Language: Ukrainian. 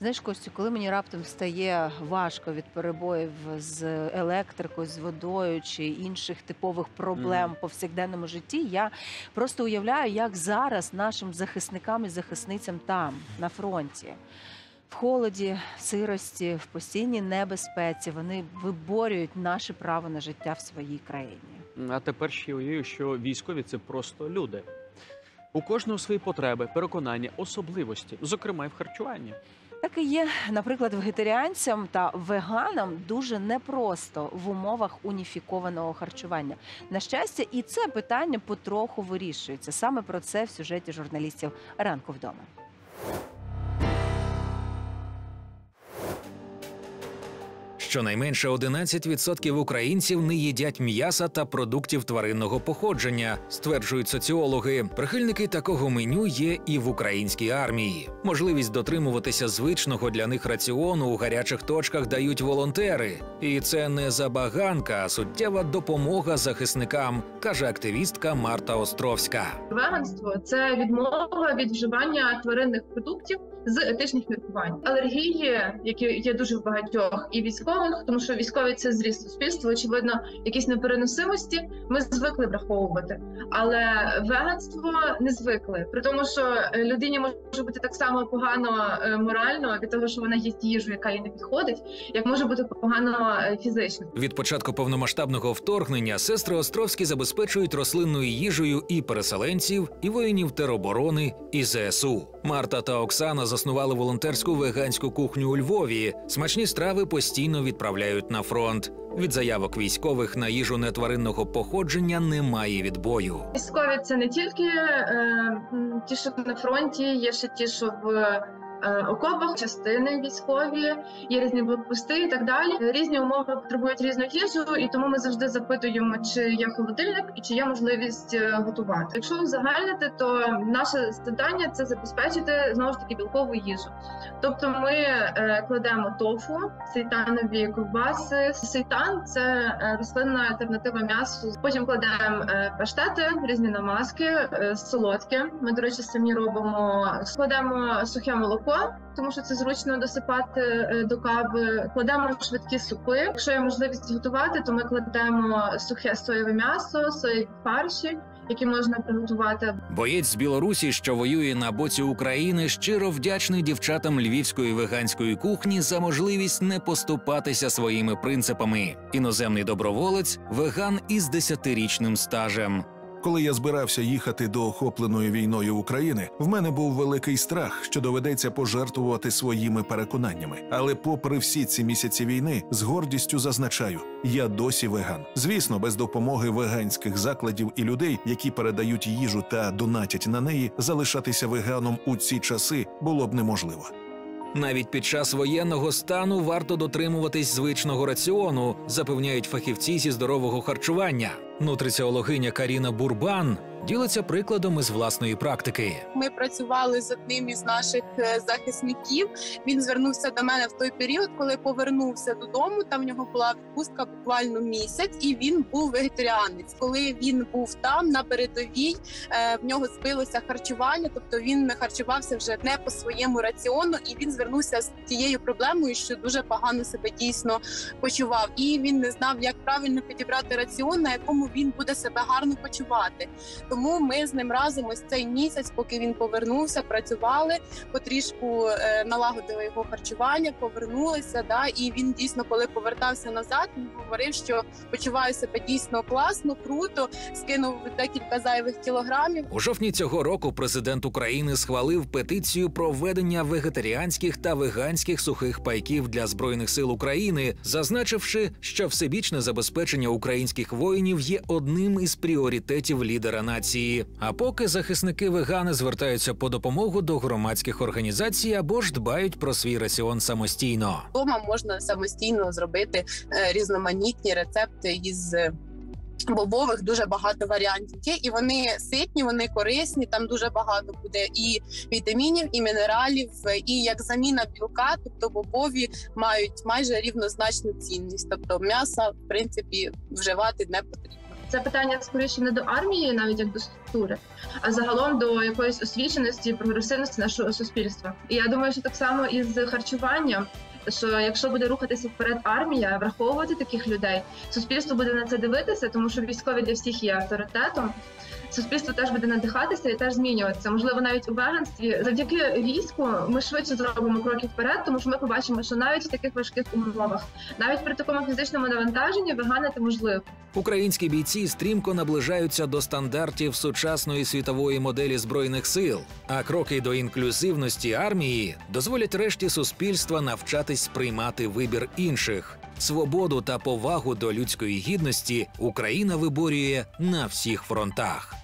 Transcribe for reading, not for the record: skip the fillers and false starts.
Знаєш, Костю, коли мені раптом стає важко від перебоїв з електрикою, з водою чи інших типових проблем Мгм. в повсякденному житті, я просто уявляю, як зараз нашим захисникам і захисницям там, на фронті, в холоді, в сирості, в постійній небезпеці вони виборюють наше право на життя в своїй країні. А тепер ще уявив, що військові це просто люди. У кожного свої потреби, переконання, особливості, зокрема й в харчуванні. Так і є, наприклад, вегетаріанцям та веганам дуже непросто в умовах уніфікованого харчування. На щастя, і це питання потроху вирішується. Саме про це в сюжеті журналістів «Ранку вдома». Щонайменше 11% українців не їдять м'яса та продуктів тваринного походження, стверджують соціологи. Прихильники такого меню є і в українській армії. Можливість дотримуватися звичного для них раціону у гарячих точках дають волонтери. І це не забаганка, а суттєва допомога захисникам, каже активістка Марта Островська. Веганство – це відмова від вживання тваринних продуктів з етичних міркувань. Алергії, які є дуже в багатьох і військових, тому що військові – це зріст суспільства, очевидно, якісь непереносимості ми звикли враховувати. Але веганство не звикли. При тому, що людині може бути так само погано морально від того, що вона їсть їжу, яка їй не підходить, як може бути погано фізично. Від початку повномасштабного вторгнення сестри Островські забезпечують рослинною їжею і переселенців, і воїнів тероборони, і ЗСУ. Марта та Оксана заснували волонтерську веганську кухню у Львові. Смачні страви постійно відправляють на фронт. Від заявок військових на їжу нетваринного походження немає відбою. Військові – це не тільки ті, що на фронті, є ще ті, що в окопах, частини військові, є різні блокпости і так далі. Різні умови потребують різну їжу, і тому ми завжди запитуємо, чи є холодильник і чи є можливість готувати. Якщо узагальнити, то наше завдання – це забезпечити, знову ж таки, білкову їжу. Тобто ми кладемо тофу, сейтанові ковбаси. Сейтан – це рослинна альтернатива м'ясу. Потім кладемо паштети, різні намазки, солодке. Ми, до речі, самі робимо. Складемо сухе молоко, тому що це зручно досипати до кави. Кладемо швидкі супи. Якщо є можливість готувати, то ми кладемо сухе соєве м'ясо, соєві фарші, які можна приготувати. Боєць з Білорусі, що воює на боці України, щиро вдячний дівчатам львівської веганської кухні за можливість не поступатися своїми принципами. Іноземний доброволець – веган із 10-річним стажем. Коли я збирався їхати до охопленої війною України, в мене був великий страх, що доведеться пожертвувати своїми переконаннями. Але попри всі ці місяці війни, з гордістю зазначаю, я досі веган. Звісно, без допомоги веганських закладів і людей, які передають їжу та донатять на неї, залишатися веганом у ці часи було б неможливо. Навіть під час воєнного стану варто дотримуватись звичного раціону, запевняють фахівці зі здорового харчування. Нутриціологиня Каріна Бурбан ділиться прикладом із власної практики. Ми працювали з одним із наших захисників. Він звернувся до мене в той період, коли повернувся додому. Там в нього була відпустка буквально місяць, і він був вегетаріанець. Коли він був там, на передовій, в нього збилося харчування, тобто він харчувався вже не по своєму раціону, і він звернувся з тією проблемою, що дуже погано себе дійсно почував. І він не знав, як правильно підібрати раціон, на якому він буде себе гарно почувати. Тому ми з ним разом ось цей місяць, поки він повернувся, працювали, потрішку налагодили його харчування, повернулися. І він дійсно, коли повертався назад, він говорив, що почуваю себе дійсно класно, круто, скинув декілька зайвих кілограмів. У жовтні цього року президент України схвалив петицію про введення вегетаріанських та веганських сухих пайків для Збройних сил України, зазначивши, що всебічне забезпечення українських воїнів є одним із пріоритетів лідера нації. А поки захисники-вегани звертаються по допомогу до громадських організацій або ж дбають про свій раціон самостійно. Вдома можна самостійно зробити різноманітні рецепти із бобових, дуже багато варіантів є, і вони ситні, вони корисні, там дуже багато буде і вітамінів, і мінералів, і як заміна білка, тобто бобові мають майже рівнозначну цінність, тобто м'яса, в принципі, вживати не потрібно. Це питання скоріше не до армії, навіть як до структури, а загалом до якоїсь освіченості, прогресивності нашого суспільства. І я думаю, що так само і з харчуванням. Що якщо буде рухатися вперед армія, враховувати таких людей, суспільство буде на це дивитися, тому що військові для всіх є авторитетом. Суспільство теж буде надихатися і теж змінюватися. Можливо, навіть у веганстві завдяки війську ми швидше зробимо кроки вперед, тому що ми побачимо, що навіть в таких важких умовах, навіть при такому фізичному навантаженні веганити можливо. Українські бійці стрімко наближаються до стандартів сучасної світової моделі Збройних сил, а кроки до інклюзивності армії дозволять решті суспільства навчатись сприймати вибір інших. Свободу та повагу до людської гідності Україна виборює на всіх фронтах.